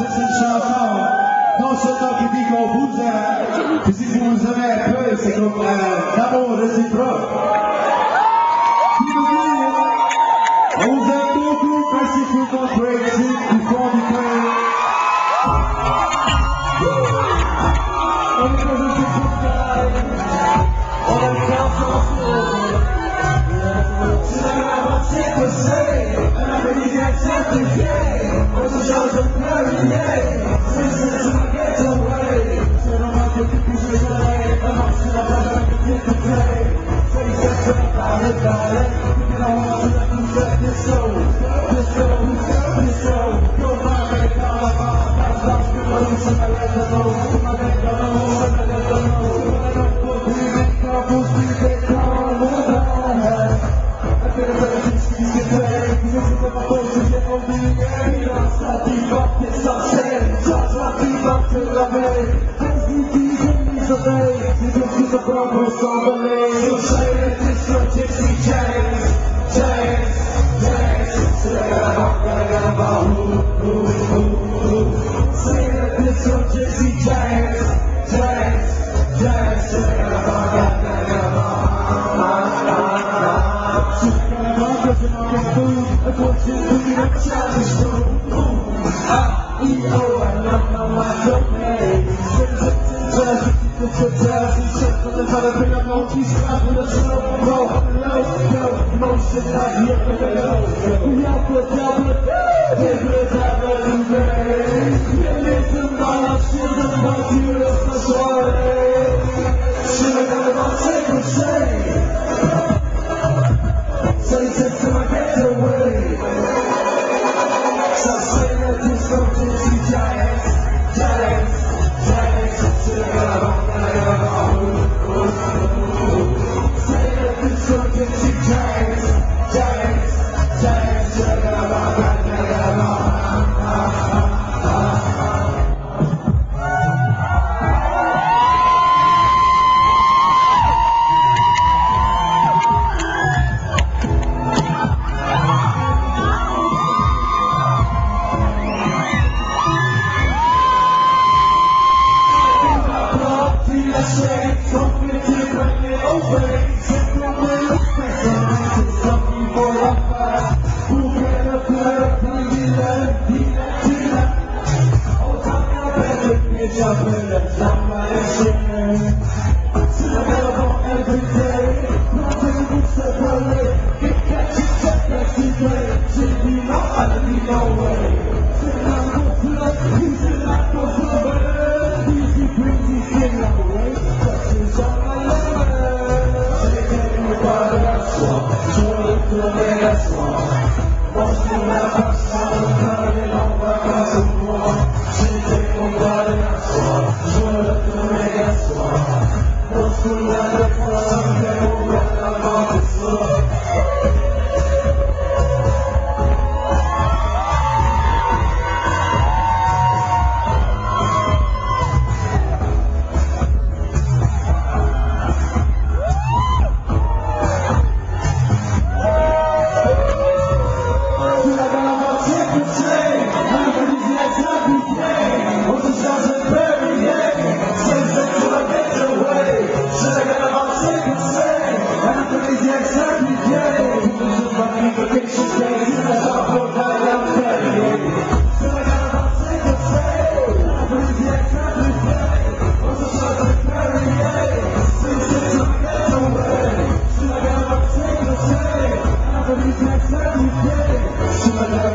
c'est une chanson non seulement qui dit qu'on vous aime, mais si vous vous aimez un peu, c'est comme l'amour réciproque. Qui veut dire, on vous aime beaucoup, merci pour votre réussite, du fond du cœur. On est dans un petit coup de gueule, on a le cœur sensible. C'est la moitié que c'est, un après-midi certifié, on se change de clarinet. Next time you get it,